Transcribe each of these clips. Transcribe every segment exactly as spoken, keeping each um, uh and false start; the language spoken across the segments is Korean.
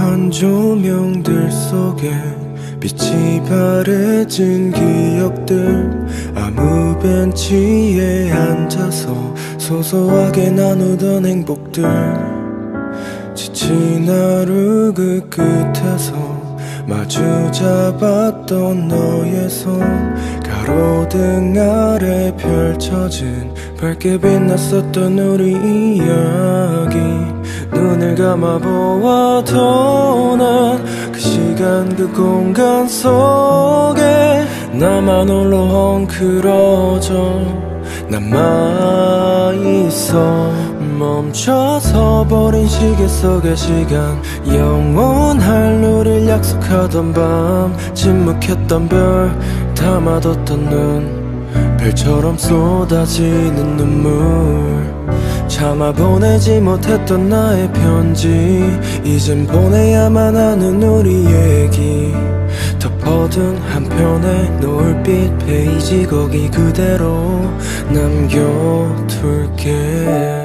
화려한 조명들 속에 빛이 바래진 기억들, 아무 벤치에 앉아서 소소하게 나누던 행복들, 지친 하루 그 끝에서 마주 잡았던 너의 손, 가로등 아래 펼쳐진 밝게 빛났었던 우리 이야기. 눈을 감아보아도 난 그 시간 그 공간 속에 나만 홀로 헝클어져 남아있어. 멈춰서 버린 시계 속의 시간, 영원할 우릴 약속하던 밤, 침묵했던 별, 담아뒀던 눈, 별처럼 쏟아지는 눈물. 참아 보내지 못했던 나의 편지, 이젠 보내야만 하는 우리 얘기. 덮어둔 한편의 노을빛 페이지, 거기 그대로 남겨둘게.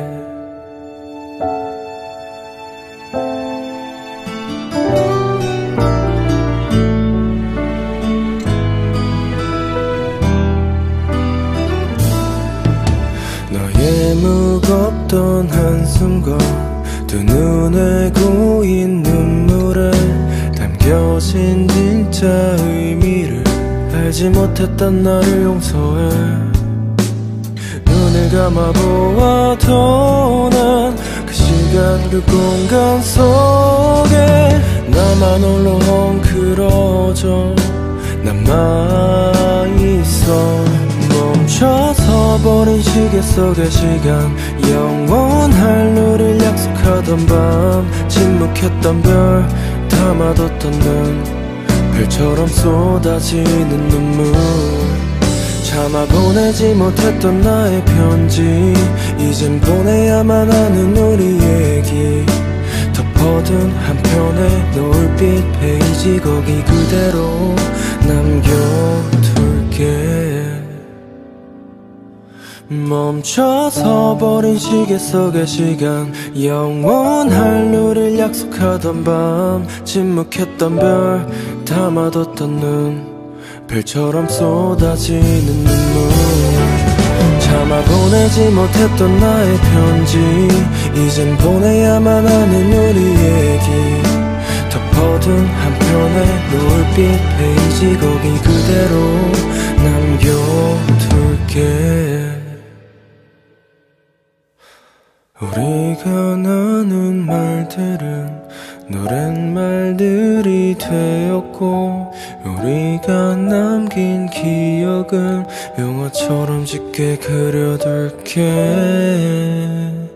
너의 무겁던 한숨과 두 눈에 고인 눈물에 담겨진 진짜 의미를 알지 못했던 나를 용서해. 눈을 감아보아도 난 그 시간 그 공간 속에 나만 홀로 헝클어져 남아있어. 멈춰서 버린 시계 속의 시간, 영원할 우릴 약속하던 밤, 침묵했던 별, 담아뒀던 눈, 별처럼 쏟아지는 눈물. 참아 보내지 못했던 나의 편지, 이젠 보내야만 하는 우리 얘기. 덮어둔 한편의 노을빛 페이지, 거기 그대로 남겨둘게. 멈춰서 버린 시계 속의 시간, 영원할 우릴 약속하던 밤, 침묵했던 별, 담아뒀던 눈, 별처럼 쏟아지는 눈물. 참아 보내지 못했던 나의 편지, 이젠 보내야만 하는 우리 얘기. 덮어둔 한편의 노을빛 페이지, 거기 그대로 남겨둘게. 우리가 나눈 말들은 노랫말들이 되었고, 우리가 남긴 기억은 영화처럼 짙게 그려둘게.